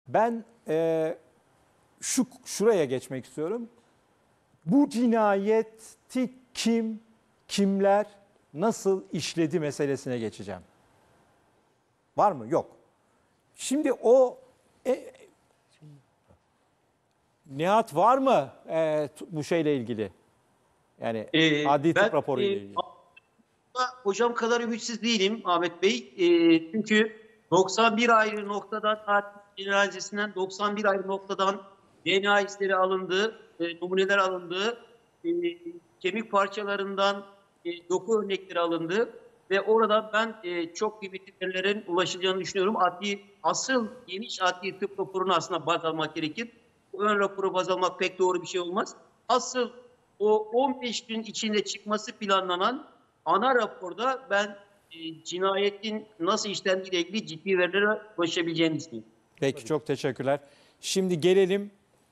Ben şuraya geçmek istiyorum. Bu cinayeti kimler, nasıl işledi meselesine geçeceğim. Var mı? Yok. Şimdi Nihat var mı bu şeyle ilgili? Yani adli tıp raporu ile ilgili. Hocam kadar ümitsiz değilim Ahmet Bey. Çünkü 91 ayrı noktadan, cenazesinden 91 ayrı noktadan DNA izleri alındı, numuneler alındı, kemik parçalarından doku örnekleri alındı ve orada ben çok kıymetli verilerin ulaşılacağını düşünüyorum. Asıl geniş adli tıp raporunu aslında baz almak gerekir. Bu ön raporu baz almak pek doğru bir şey olmaz. Asıl o 15 gün içinde çıkması planlanan ana raporda ben cinayetin nasıl işlendiği ile ilgili ciddi verilere ulaşabileceğini düşünüyorum. Peki, çok teşekkürler. Şimdi gelelim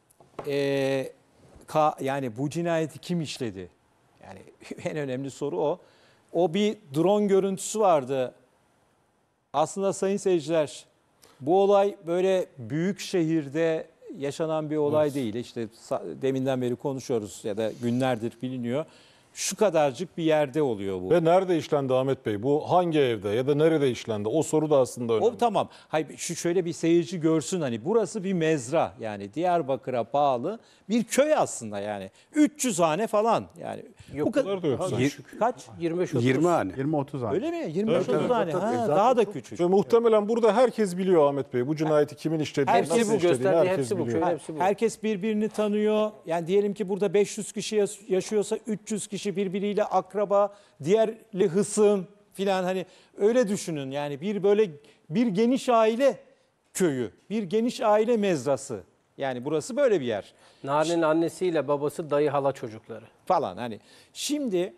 yani bu cinayeti kim işledi? Yani en önemli soru o. O bir drone görüntüsü vardı. Aslında sayın seyirciler, bu olay böyle büyük şehirde yaşanan bir olay değil. İşte deminden beri konuşuyoruz ya da günlerdir biliniyor. Şu kadarcık bir yerde oluyor bu. Ve nerede işlendi Ahmet Bey? Bu hangi evde ya da nerede işlendi? O soru da aslında önemli. O tamam. Hayır, şöyle bir seyirci görsün, hani burası bir mezra, yani Diyarbakır'a bağlı bir köy aslında, yani 300 hane falan, yani Yok, bu kadar da yok. Kaç? 20 hane. 20-30 hane. Öyle mi? 25-30 Evet, hane. Ha, daha da küçük. Ve muhtemelen burada herkes biliyor Ahmet Bey. Bu cinayeti kimin işlediğini, Hepsi nasıl bu, işlediğini herkes biliyor. Herkes birbirini tanıyor. Yani diyelim ki burada 500 kişi yaşıyorsa 300 kişi birbiriyle akraba, diğerli hısım filan, hani öyle düşünün. Yani bir geniş aile köyü, bir geniş aile mezrası. Yani burası böyle bir yer. Narenin annesiyle babası, dayı, hala çocukları Falan hani. Şimdi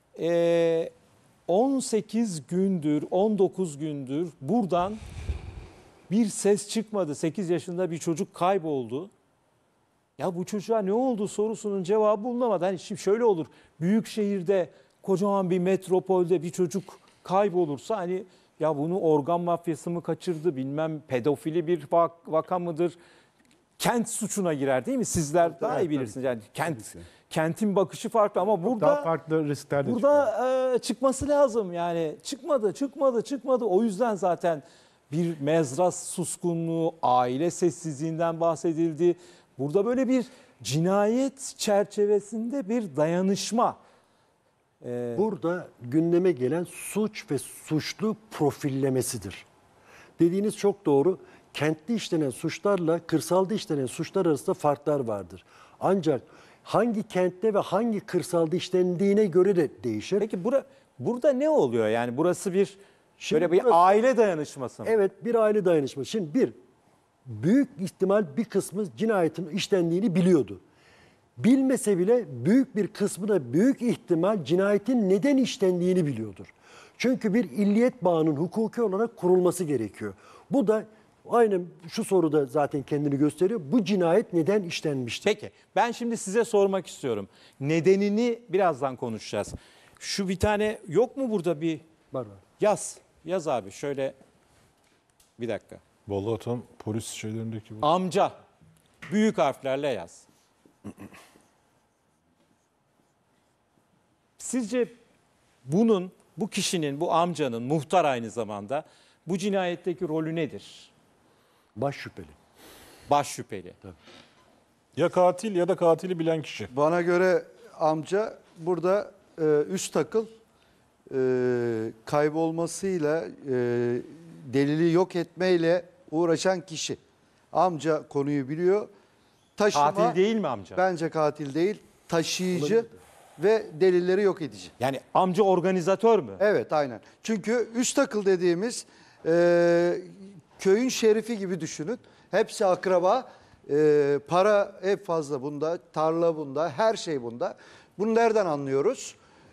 18 gündür, 19 gündür buradan bir ses çıkmadı. 8 yaşında bir çocuk kayboldu. Ya bu çocuğa ne oldu sorusunun cevabı bulunamadı. Hani şimdi şöyle olur. Büyük şehirde, kocaman bir metropolde bir çocuk kaybolursa, hani ya bunu organ mafyası mı kaçırdı, bilmem pedofili bir vaka mıdır? Kent suçuna girer değil mi? Sizler daha iyi bilirsiniz. Yani kentin bakışı farklı ama burada daha farklı riskler de burada çıkması lazım. Yani çıkmadı. O yüzden zaten bir mezra suskunluğu, aile sessizliğinden bahsedildi. Burada böyle bir cinayet çerçevesinde bir dayanışma. Burada gündeme gelen suç ve suçlu profillemesidir. Dediğiniz çok doğru. Kentte işlenen suçlarla kırsalda işlenen suçlar arasında farklar vardır. Ancak hangi kentte ve hangi kırsalda işlendiğine göre de değişir. Peki burada ne oluyor? Yani burası böyle bir aile dayanışması mı? Evet, bir aile dayanışması. Şimdi büyük ihtimal bir kısmı cinayetin işlendiğini biliyordu. Bilmese bile büyük bir kısmı da büyük ihtimal cinayetin neden işlendiğini biliyordur. Çünkü bir illiyet bağının hukuki olarak kurulması gerekiyor. Bu da aynen şu soruda zaten kendini gösteriyor. Bu cinayet neden işlenmiştir? Peki, ben şimdi size sormak istiyorum. Nedenini birazdan konuşacağız. Şu bir tane yok mu burada bir? Var. Yaz abi şöyle, bir dakika. Vallahi tam polis şeylerindeki bu. Amca, büyük harflerle yaz. Sizce bu kişinin, bu amcanın, muhtar aynı zamanda, bu cinayetteki rolü nedir? Baş şüpheli. Baş şüpheli. Tabii. Ya katil ya da katili bilen kişi. Bana göre amca burada üst akıl, kaybolmasıyla, delili yok etmeyle uğraşan kişi. Amca konuyu biliyor. Katil değil mi amca? Bence katil değil. Taşıyıcı ve delilleri yok edici. Yani amca organizatör mü? Evet, aynen. Çünkü üst akıl dediğimiz köyün şerifi gibi düşünün. Hepsi akraba. Para hep fazla bunda, tarla bunda, her şey bunda. Bunu nereden anlıyoruz?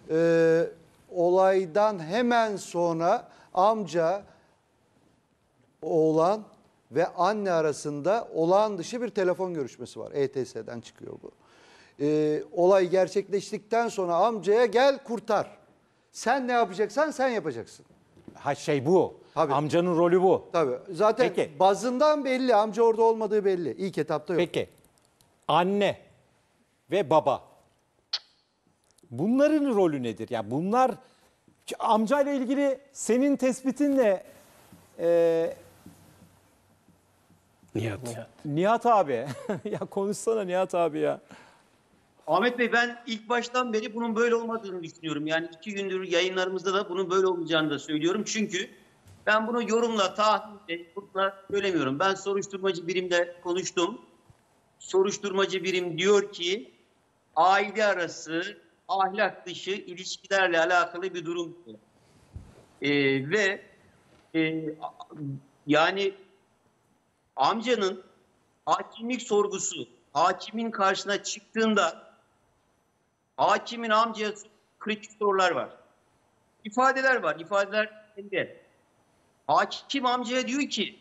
Olaydan hemen sonra amca, oğlan ve anne arasında olağan dışı bir telefon görüşmesi var. ETS'den çıkıyor bu. Olay gerçekleştikten sonra amcaya gel kurtar. Sen ne yapacaksan sen yapacaksın. şey bu. Tabii. Amcanın rolü bu. Tabii. Zaten Peki. bazından belli. Amca orada olmadığı belli. İlk etapta yok. Peki. Anne ve baba. Bunların rolü nedir? Yani bunlar amcayla ilgili senin tespitin ne? Nihat abi. Ya konuşsana Nihat abi ya. Ahmet Bey, ben ilk baştan beri bunun böyle olmadığını düşünüyorum. Yani 2 gündür yayınlarımızda da bunun böyle olmayacağını da söylüyorum. Çünkü ben bunu yorumla, tahminle, yorumla söylemiyorum. Ben soruşturmacı birimle konuştum. Soruşturmacı birim diyor ki aile arası ahlak dışı ilişkilerle alakalı bir durum. Ve yani amcanın hakimlik sorgusu hakimin karşısına çıktığında hakimin amcaya kritik sorular var. İfadeler var. İfadeler elde. Hakim amcaya diyor ki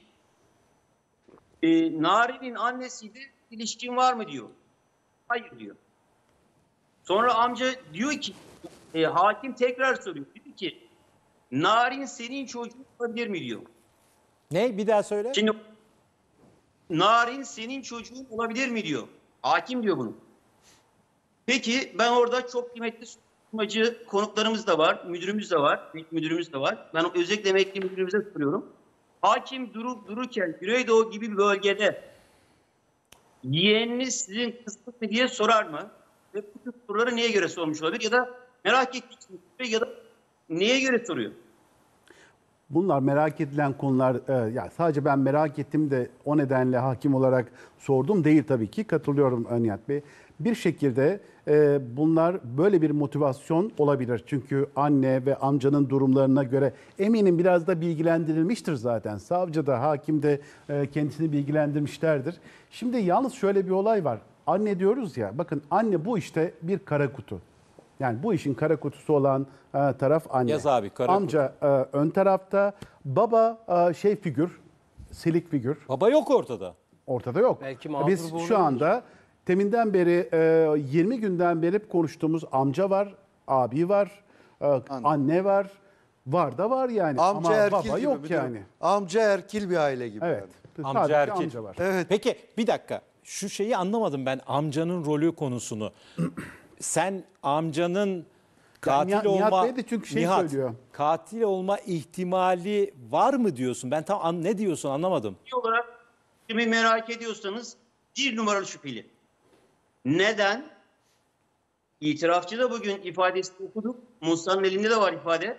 Nari'nin annesiyle ilişkin var mı diyor. Hayır diyor. Sonra amca diyor ki hakim tekrar soruyor. Diyor ki Narin senin çocuğun olabilir mi diyor. Ne? Bir daha söyle. Şimdi Narin senin çocuğun olabilir mi diyor. Hakim diyor bunu. Peki ben orada çok kıymetli soruşturmacı konuklarımız da var, müdürümüz de var, müdürümüz de var. Ben özellikle emekli müdürümüze soruyorum. Hakim durup dururken Güneydoğu gibi bir bölgede yeğeniniz sizin kızınız mı diye sorar mı? Ve bu tür soruları neye göre sormuş olabilir? Ya da merak ettiğiniz ya da neye göre soruyor? Bunlar merak edilen konular. Ya sadece ben merak ettim de o nedenle hakim olarak sordum değil tabii ki. Katılıyorum Nihat Bey. Bir şekilde bunlar böyle bir motivasyon olabilir. Çünkü anne ve amcanın durumlarına göre eminim biraz da bilgilendirilmiştir zaten. Savcı da hakim de kendisini bilgilendirmişlerdir. Şimdi yalnız şöyle bir olay var. Anne diyoruz ya, bakın anne bu işte bir kara kutu. Yani bu işin kara kutusu olan taraf anne. Yaz abi, kara Amca ön tarafta, baba şey figür, silik figür. Baba yok ortada. Ortada yok. Belki mağdur Biz bu şu anda teminden beri 20 günden beri konuştuğumuz amca var, abi var, anne var. Var da var yani. Amca ama erkil baba gibi yok müdürüm. yani. Amca erkil bir aile gibi. Evet. yani. Amca Sadece erkil. amca var. Evet. Peki bir dakika. Şu şeyi anlamadım ben, amcanın rolü konusunu. Sen amcanın katil Nihat olma... Bey de çünkü şey söylüyor. Katil olma ihtimali var mı diyorsun? Ben tam ne diyorsun anlamadım. Olarak kimi merak ediyorsanız 1 numaralı şüpheli. Neden? İtirafçı da bugün ifadesini okuduk. Musa'nın elinde de var ifade.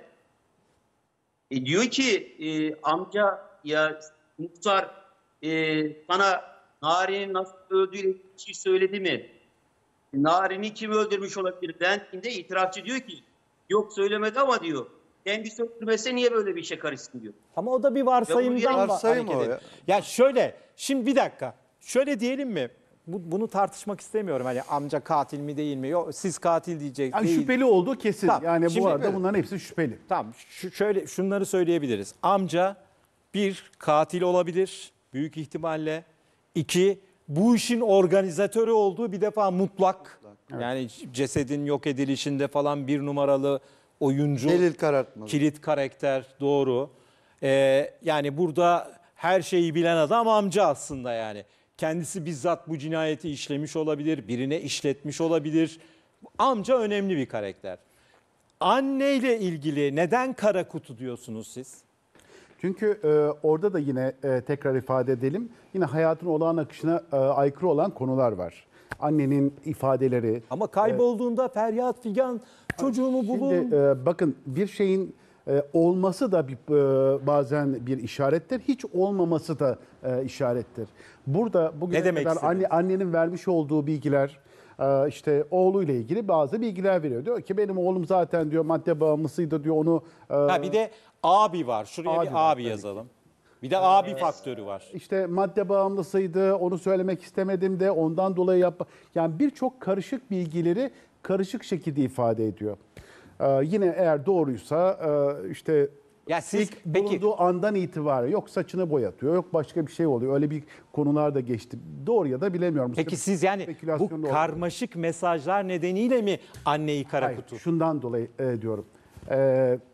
Diyor ki amca ya muhtar sana Nari'nin nasıl öldüğüyle bir şey söyledi mi? Narin'i kim öldürmüş olabilir dendiğinde itirafçı diyor ki yok söylemedi ama diyor kendisi öldürmese niye böyle bir şey karışsın diyor. Ama o da bir varsayımdan Varsayım hareket o ediyor. ya. Ya şöyle, şimdi bir dakika. Şöyle diyelim mi? Bunu tartışmak istemiyorum. Hani amca katil mi değil mi? Yok, siz katil diyecek Yani değil. şüpheli olduğu kesin. Tamam, Yani şimdi- bu arada bunların hepsi şüpheli. Tamam, şöyle şunları söyleyebiliriz. Amca bir katil olabilir büyük ihtimalle. 2 bu işin organizatörü olduğu bir defa mutlak. Yani cesedin yok edilişinde falan 1 numaralı oyuncu. Delil karartmalı. Kilit karakter, doğru. Yani burada her şeyi bilen adam amca aslında yani. Kendisi bizzat bu cinayeti işlemiş olabilir, birine işletmiş olabilir. Amca önemli bir karakter. Anneyle ilgili neden kara kutu diyorsunuz siz? Çünkü orada da yine tekrar ifade edelim. Yine hayatın olağan akışına aykırı olan konular var. Annenin ifadeleri. Ama kaybolduğunda feryat figan çocuğumu bulun. Şimdi bakın bir şeyin olması da bazen bir işarettir. Hiç olmaması da işarettir. Burada bugüne Ne demek kadar istedin? annenin vermiş olduğu bilgiler, işte oğluyla ilgili bazı bilgiler veriyor. Diyor ki benim oğlum zaten diyor madde bağımlısıydı diyor onu. Ha, bir de abi var. Şuraya Abi bir var, abi tabii yazalım. Bir de abi faktörü var. İşte madde bağımlısıydı, onu söylemek istemedim de ondan dolayı yani birçok karışık bilgileri karışık şekilde ifade ediyor. Yine eğer doğruysa işte Ya siz ilk peki bulunduğu andan itibaren yok saçını boyatıyor, yok başka bir şey oluyor. Öyle bir konular da geçti. Doğru ya da bilemiyorum. peki siz yani Spekülasyon da bu olabilir. karmaşık mesajlar nedeniyle mi anneyi kara Hayır, kutu? şundan dolayı diyorum.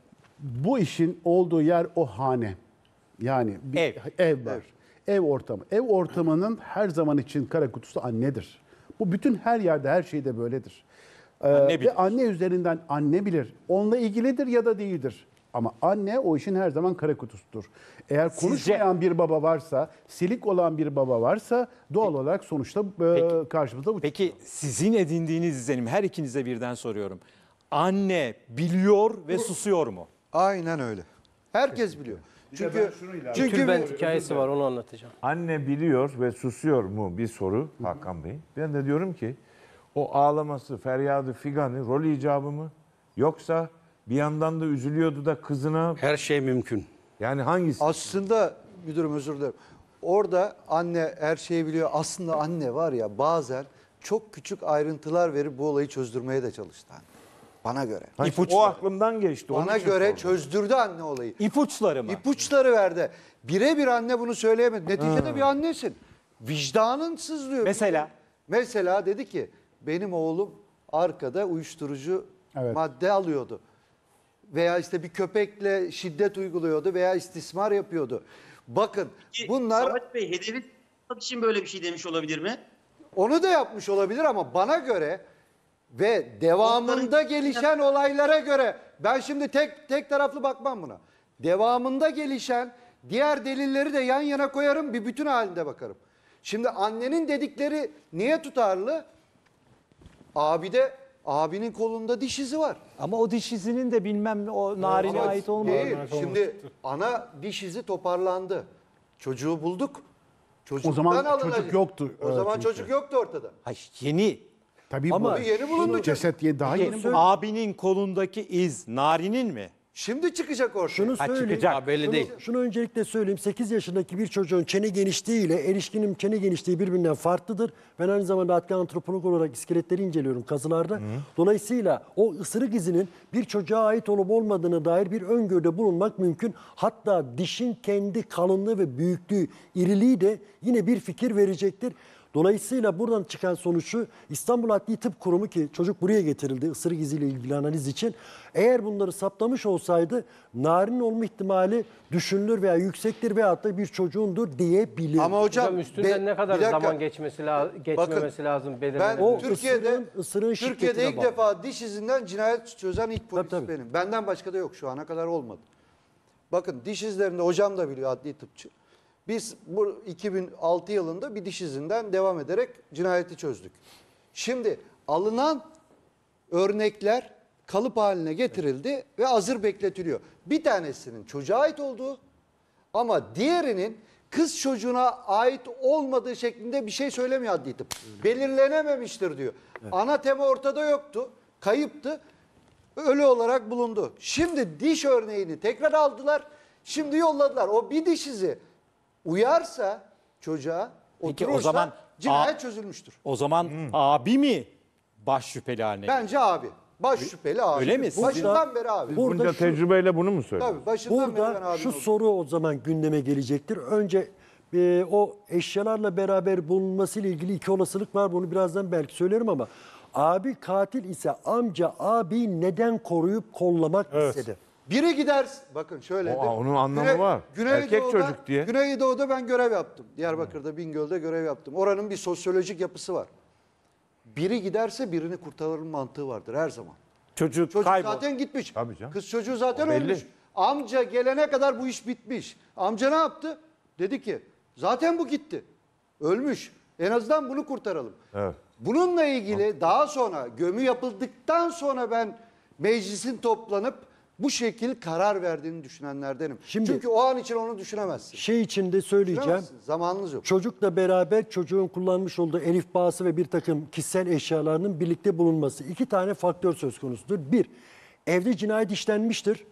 Bu işin olduğu yer o hane. Yani bir ev var. Ev ortamı. Ev ortamının her zaman için kara kutusu annedir. Bu bütün her yerde, her şeyde böyledir. Anne bilir. Ve anne üzerinden anne bilir. Onunla ilgilidir ya da değildir. Ama anne o işin her zaman kara kutusudur. Eğer konuşmayan bir baba varsa, silik olan bir baba varsa doğal olarak sonuçta karşımıza bu Peki çıkıyor. sizin edindiğiniz izlenim, her ikinize birden soruyorum. Anne biliyor ve susuyor mu? Aynen öyle. Herkes biliyor. Çünkü Tülbent hikayesi var, onu anlatacağım. Anne biliyor ve susuyor mu bir soru Hakan Bey. Ben de diyorum ki o ağlaması, feryadı, figanı rol icabı mı? Yoksa bir yandan da üzülüyordu da kızına, Her şey mümkün. yani hangisi? aslında müdürüm özür dilerim. Orada anne her şeyi biliyor. Aslında anne var ya bazen çok küçük ayrıntılar verip bu olayı çözdürmeye de çalıştı anne. Bana göre. Ha, işte o aklımdan geçti. onun Bana için göre sordum. çözdürdü anne olayı. İpuçları mı? İpuçları verdi. Birebir anne bunu söyleyemedi. Neticede bir annesin. Vicdanın sızlıyor. Mesela? Mesela dedi ki benim oğlum arkada uyuşturucu Evet. madde alıyordu. Veya işte bir köpekle şiddet uyguluyordu veya istismar yapıyordu. Bakın bunlar Samet Bey hedefi tutmak için böyle bir şey demiş olabilir mi? onu da yapmış olabilir ama bana göre ve devamında gelişen olaylara göre ben şimdi tek taraflı bakmam buna. Devamında gelişen diğer delilleri de yan yana koyarım, bir bütün halinde bakarım. Şimdi annenin dedikleri niye tutarlı? Abinin kolunda diş izi var. Ama o diş izinin de bilmem o narine Ama ait olmadı. değil. Şimdi ana diş izi toparlandı. Çocuğu bulduk. Çocuktan O zaman alınacak. çocuk yoktu. O zaman çünkü. çocuk yoktu ortada. Hayır, yeni. Tabii Ama bu yeni bulundu ceset daha Peki, yeni bulundu. abinin kolundaki iz narinin mi? Şimdi çıkacak ortaya. Şunu söyleyeyim. çıkacak. Daha belli değil. Şunu öncelikle söyleyeyim. 8 yaşındaki bir çocuğun çene genişliği ile erişkinin çene genişliği birbirinden farklıdır. Ben aynı zamanda adli antropolog olarak iskeletleri inceliyorum kazılarda. Dolayısıyla o ısırık izinin bir çocuğa ait olup olmadığına dair bir öngörüde bulunmak mümkün. Hatta dişin kendi kalınlığı ve büyüklüğü, iriliği de yine bir fikir verecektir. Dolayısıyla buradan çıkan sonucu İstanbul Adli Tıp Kurumu, ki çocuk buraya getirildi ısırık iziyle ilgili analiz için. Eğer bunları saptamış olsaydı narin olma ihtimali düşünülür veya yüksektir veyahut da bir çocuğundur diyebilir. Ama hocam Üstünden ne kadar bir dakika. zaman geçmemesi lazım Ben belirlemek. O Türkiye'de ısırığın Türkiye'de şiddetine ilk bağlı. defa diş izinden cinayet çözen ilk polis Tabii. benim. Benden başka da yok, şu ana kadar olmadı. Bakın diş izlerinde hocam da biliyor, adli tıpçı. Biz bu 2006 yılında bir diş izinden devam ederek cinayeti çözdük. Şimdi alınan örnekler kalıp haline getirildi ve hazır bekletiliyor. Bir tanesinin çocuğa ait olduğu ama diğerinin kız çocuğuna ait olmadığı şeklinde bir şey söylemiyor adli tıp. Belirlenememiştir diyor. Ana tema ortada yoktu, kayıptı. Ölü olarak bulundu. Şimdi diş örneğini tekrar aldılar. Şimdi yolladılar. O bir diş izi uyarsa çocuğa, Peki, oturursa o zaman cinayet çözülmüştür. O zaman abi mi baş şüpheli haline? Bence abi. Baş şüpheli abi. Öyle mi? Başından beri abi. Burada Bunca şu- tecrübeyle bunu mu söylüyorsun? Tabii başından beri ben Burada abi. şu soru o zaman gündeme gelecektir. Önce o eşyalarla beraber bulunmasıyla ilgili iki olasılık var. Bunu birazdan belki söylerim ama abi katil ise amca abi neden koruyup kollamak istedi? Biri gider, bakın şöyle. Onun anlamı var. Erkek çocuk diye. Güneydoğu'da ben görev yaptım. Diyarbakır'da, Bingöl'de görev yaptım. Oranın bir sosyolojik yapısı var. Biri giderse birini kurtarırın mantığı vardır her zaman. Çocuk Çocuk kaybol. zaten gitmiş. Tabii canım. Kız çocuğu zaten O belli. ölmüş. Amca gelene kadar bu iş bitmiş. Amca ne yaptı? Dedi ki zaten bu gitti. Ölmüş. En azından bunu kurtaralım. Evet. Bununla ilgili daha sonra gömü yapıldıktan sonra ben meclisin toplanıp bu şekil karar verdiğini düşünenlerdenim. Şimdi- Çünkü o an için onu düşünemezsin. Şey için de söyleyeceğim. Düşünemezsin. Zamanınız yok. Çocukla beraber çocuğun kullanmış olduğu elifbası ve bir takım kişisel eşyalarının birlikte bulunması. İki tane faktör söz konusudur. Bir, evde cinayet işlenmiştir.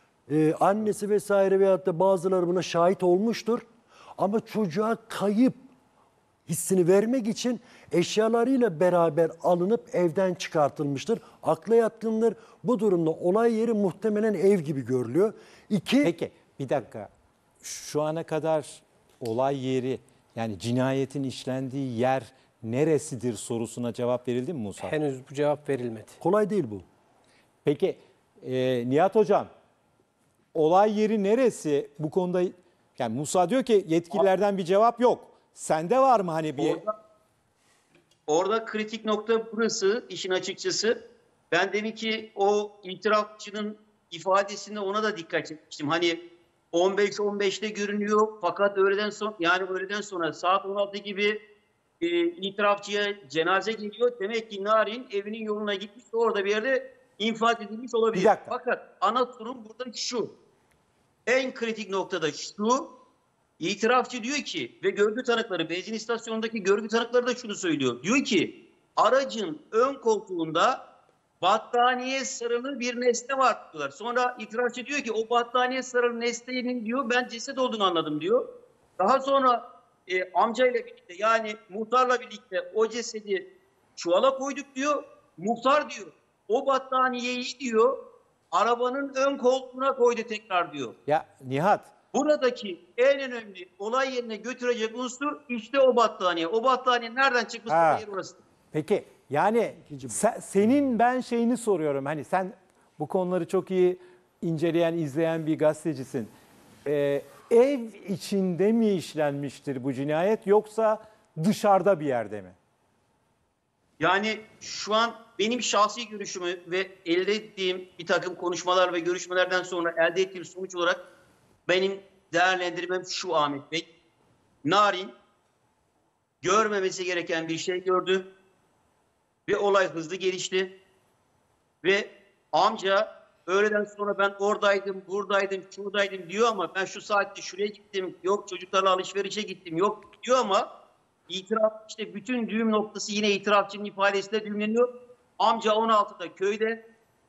Annesi vesaire veyahut da bazıları buna şahit olmuştur. Ama çocuğa kayıp hissini vermek için eşyalarıyla beraber alınıp evden çıkartılmıştır. Akla yatkındır. Bu durumda olay yeri muhtemelen ev gibi görülüyor. İki, Peki bir dakika. Şu ana kadar olay yeri, yani cinayetin işlendiği yer neresidir sorusuna cevap verildi mi Musa? Henüz bu cevap verilmedi. kolay değil bu. Peki Nihat Hocam, olay yeri neresi bu konuda? Yani Musa diyor ki yetkililerden bir cevap yok. Sende var mı hani bir... Orada kritik nokta burası işin açıkçası. Ben demin ki o itirafçının ifadesinde ona da dikkat çekmiştim. Hani 15-15'te görünüyor fakat öğleden sonra saat 16 gibi itirafçıya cenaze geliyor. Demek ki Narin evinin yoluna gitmiş ve orada bir yerde infaz edilmiş olabilir. Bir dakika. Fakat ana sorun burada şu. En kritik noktada şu. İtirafçı diyor ki ve görgü tanıkları, benzin istasyonundaki görgü tanıkları da şunu söylüyor. Diyor ki aracın ön koltuğunda battaniye sarılı bir nesne var diyorlar. Sonra itirafçı diyor ki o battaniye sarılı nesnenin diyor ben ceset olduğunu anladım diyor. Daha sonra amcayla birlikte yani muhtarla birlikte o cesedi çuvala koyduk diyor. Muhtar diyor o battaniyeyi diyor arabanın ön koltuğuna koydu tekrar diyor. Ya Nihat, Buradaki en önemli olay yerine götürecek unsur işte o battaniye. O battaniye nereden çıkmışsa yer orası. peki yani senin ben şeyini soruyorum. Hani sen bu konuları çok iyi inceleyen, izleyen bir gazetecisin. Ev içinde mi işlenmiştir bu cinayet yoksa dışarıda bir yerde mi? Yani şu an benim şahsi görüşümü ve elde ettiğim bir takım konuşmalar ve görüşmelerden sonra elde ettiğim sonuç olarak benim değerlendirmem şu Ahmet Bey. Narin görmemesi gereken bir şey gördü ve olay hızlı gelişti ve amca öğleden sonra ben oradaydım, buradaydım, şuradaydım diyor ama ben şu saatte şuraya gittim, yok çocuklarla alışverişe gittim, yok diyor ama itiraf işte bütün düğüm noktası yine itirafçının ifadesinde düğümleniyor. Amca 16'da köyde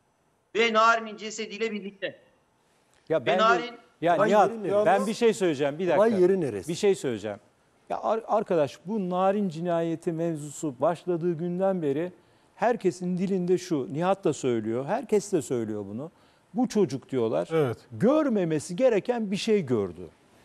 ve Narin'in cesediyle birlikte. Ya ben Narin- ya Olay Nihat, yeri neresi? ben bir şey söyleyeceğim. Bir dakika. Olay yeri neresi? Bir şey söyleyeceğim. Ya arkadaş bu narin cinayeti mevzusu başladığı günden beri herkesin dilinde şu. Nihat da söylüyor. Herkes de söylüyor bunu. Bu çocuk diyorlar. Evet. Görmemesi gereken bir şey gördü.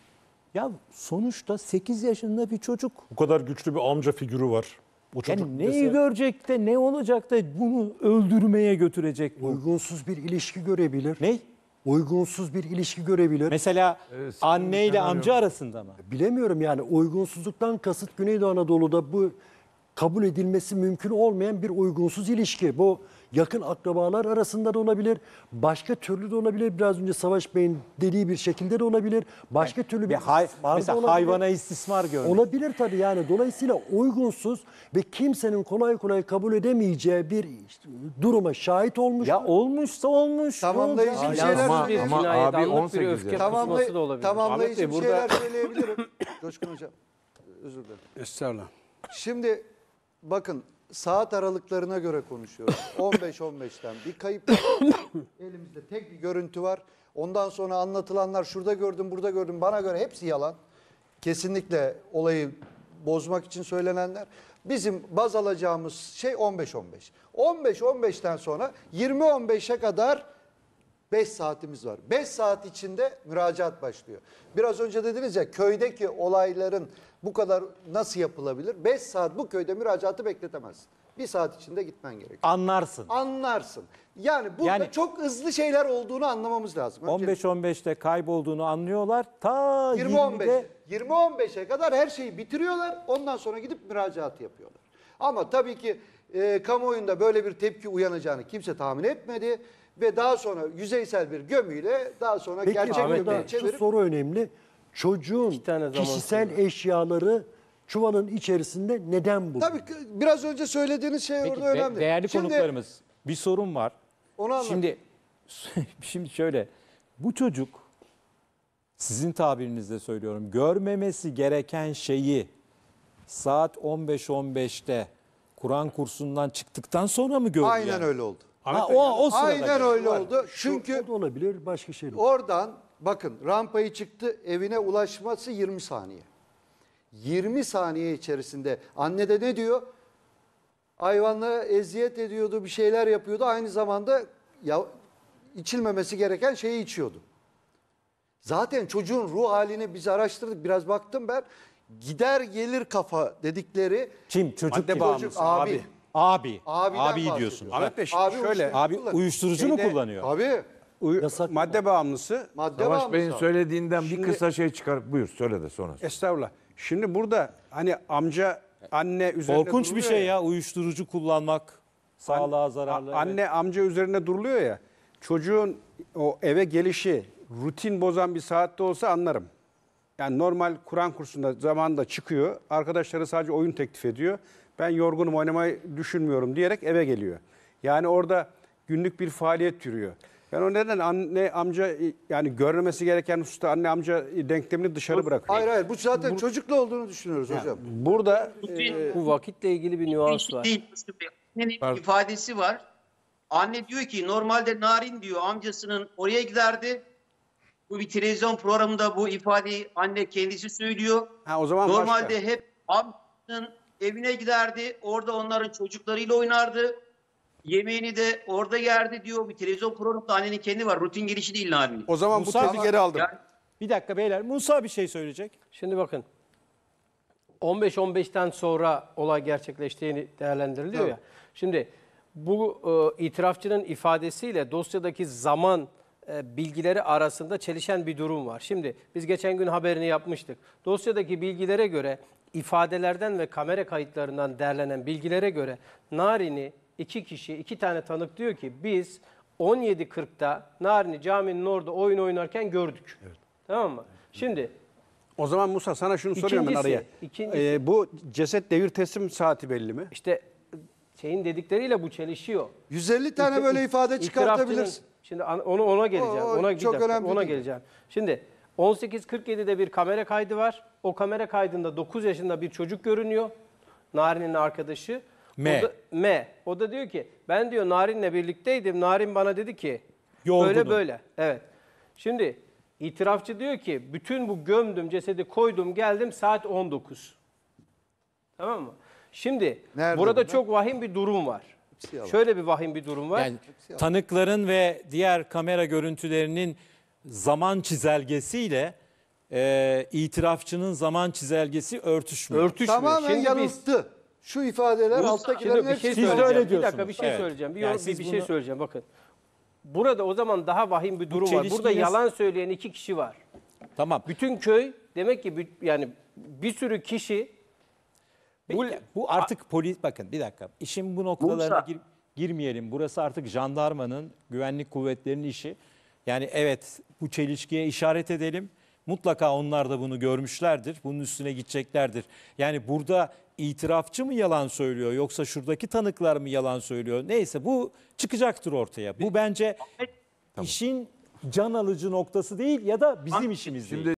Ya sonuçta 8 yaşında bir çocuk. Bu kadar güçlü bir amca figürü var. O çocuk Yani neyi görecek de ne olacak da bunu öldürmeye götürecek bu? Uygunsuz bir ilişki görebilir. Ne? Uygunsuz bir ilişki görebilir. Mesela anneyle amca arasında mı? Bilemiyorum yani uygunsuzluktan kasıt Güneydoğu Anadolu'da bu kabul edilmesi mümkün olmayan bir uygunsuz ilişki. Bu yakın akrabalar arasında da olabilir. Başka türlü de olabilir. Biraz önce Savaş Bey'in dediği bir şekilde de olabilir. Başka türlü bir istismar da mesela olabilir. hayvana istismar görmek. Olabilir tabii yani. Dolayısıyla uygunsuz ve kimsenin kolay kolay kabul edemeyeceği bir duruma şahit olmuş. Ya olmuşsa olmuş. Tamamlayıcı bir şeyler Ama söyleyebilirim. cinayet abi anlık bir 18 öfke yaş. kusması da olabilir. Tamamlayıcı Ahmet bir Bey, şeyler söyleyebilirim. Coşkun Hocam, özür dilerim. Estağfurullah. Şimdi bakın saat aralıklarına göre konuşuyoruz. 15-15'ten bir kayıp var. Elimizde tek bir görüntü var. Ondan sonra anlatılanlar şurada gördüm, burada gördüm. Bana göre hepsi yalan. Kesinlikle olayı bozmak için söylenenler. Bizim baz alacağımız şey 15-15. 15-15'ten sonra 20-15'e kadar 5 saatimiz var. 5 saat içinde müracaat başlıyor. Biraz önce dediniz ya köydeki olayların bu kadar nasıl yapılabilir? 5 saat bu köyde müracaatı bekletemezsin. 1 saat içinde gitmen gerekiyor. Anlarsın. Anlarsın. Yani burada Yani- çok hızlı şeyler olduğunu anlamamız lazım. Önce 15-15'te kaybolduğunu anlıyorlar. Ta 20-15. 20'de 20-15'e kadar her şeyi bitiriyorlar. Ondan sonra gidip müracaatı yapıyorlar. Ama tabii ki kamuoyunda böyle bir tepki uyanacağını kimse tahmin etmedi. Ve daha sonra yüzeysel bir gömüyle daha sonra Peki gerçek Ahmet gömüye Bey, şu çevirip soru önemli. Çocuğun İki tane zaman kişisel eşyaları çuvalın içerisinde neden bulundu? tabii biraz önce söylediğiniz şey Peki, orada önemli. değerli Şimdi konuklarımız bir sorun var. onu anlat. Şimdi şöyle bu çocuk sizin tabirinizle söylüyorum görmemesi gereken şeyi saat 15-15'te Kur'an kursundan çıktıktan sonra mı gördü? Aynen yani? öyle oldu. Ha, o sırada Aynen gördü. öyle oldu. Çünkü O da olabilir, başka şey de. oradan bakın rampayı çıktı evine ulaşması 20 saniye. 20 saniye içerisinde anne de ne diyor? Hayvanlara eziyet ediyordu, bir şeyler yapıyordu. Aynı zamanda içilmemesi gereken şeyi içiyordu. Zaten çocuğun ruh halini biz araştırdık. Biraz baktım ben. Gider gelir kafa dedikleri Kim? Çocuk kim? çocuk abi. Abi. Abiden Abi bahsediyor. diyorsun. Abi Abi uyuşturucu uyuşturucu mu kullanıyor. kullanıyor? Abi madde bağımlısı. Madde Savaş Bey'in bağımlısı. söylediğinden bir Şimdi- kısa şey çıkar. Buyur söyle de sonra. Estağfurullah. Şimdi burada hani amca anne üzerine Korkunç bir duruluyor şey ya uyuşturucu kullanmak. Sağlığa zararlı. evet. Anne amca üzerine duruluyor ya. Çocuğun o eve gelişi rutin bozan bir saatte olsa anlarım. Yani normal Kur'an kursunda zamanında çıkıyor. Arkadaşları sadece oyun teklif ediyor. Ben yorgunum oynamayı düşünmüyorum diyerek eve geliyor. Yani orada günlük bir faaliyet yürüyor. Ben o nedenle anne amca yani görmemesi gereken hususta anne amca denklemini dışarı bırakıyor. Hayır bu zaten çocuklu olduğunu düşünüyoruz hocam. Burada Bu vakitle ilgili bir nüans var. Değil. Annenin ifadesi var. Anne diyor ki normalde Narin diyor amcasının oraya giderdi. Bu bir televizyon programında bu ifadeyi anne kendisi söylüyor. o zaman Normalde başka. hep amcasının evine giderdi. Orada onların çocuklarıyla oynardı. Yemeğini de orada yerdi diyor. Bir televizyon programında annenin kendi var. Rutin gelişi değil Narin'in. O zaman bu Musa- tezi geri aldım. Yani Bir dakika beyler. Musa bir şey söyleyecek. Şimdi bakın 15-15'ten sonra olay gerçekleştiğini değerlendiriliyor ya. Şimdi bu itirafçının ifadesiyle dosyadaki zaman bilgileri arasında çelişen bir durum var. Şimdi biz geçen gün haberini yapmıştık. Dosyadaki bilgilere göre ifadelerden ve kamera kayıtlarından derlenen bilgilere göre Narin'i iki tane tanık diyor ki biz 17.40'da Narin'i caminin orada oyun oynarken gördük. Tamam mı? Şimdi O zaman Musa sana şunu soruyorum ben araya. İkincisi- Bu ceset devir teslim saati belli mi? işte şeyin dedikleriyle bu çelişiyor. 150 tane böyle ifade çıkartabilirsin. Şimdi ona geleceğim. O Ona bir çok dakika, önemli ona değil. geleceğim. Şimdi 18.47'de bir kamera kaydı var. O kamera kaydında 9 yaşında bir çocuk görünüyor. Narin'in arkadaşı. M. O da diyor ki ben diyor Narin'le birlikteydim. Narin bana dedi ki Yorgunum. böyle. Evet. Şimdi itirafçı diyor ki bütün bu gömdüm cesedi koydum geldim saat 19. Tamam mı? Şimdi Nerede burada bunlar? çok vahim bir durum var. yalan. Şöyle bir vahim bir durum var. Yani tanıkların ve diğer kamera görüntülerinin zaman çizelgesiyle itirafçının zaman çizelgesi örtüşmüyor. Örtüşmüyor. Tamamen Şimdi biz yanılttı. Şu ifadeler alttakilerin Şimdi bir hepsi. şey Siz de söyleyeceğim. öyle Bir dakika diyorsunuz. bir şey Evet. söyleyeceğim. Yani siz Bir şey bunu- söyleyeceğim bakın. Burada o zaman daha vahim bir durum var. çelişki Burada nasıl- yalan söyleyen 2 kişi var. Tamam. Bütün köy demek ki yani bir sürü kişi Bu artık polis bakın bir dakika. İşin bu noktalarına Musa. girmeyelim. Burası artık jandarmanın, güvenlik kuvvetlerinin işi. Yani evet bu çelişkiye işaret edelim. Mutlaka onlar da bunu görmüşlerdir. Bunun üstüne gideceklerdir. Yani burada itirafçı mı yalan söylüyor yoksa şuradaki tanıklar mı yalan söylüyor? Neyse bu çıkacaktır ortaya. Bu bence işin can alıcı noktası değil ya da bizim işimiz değil.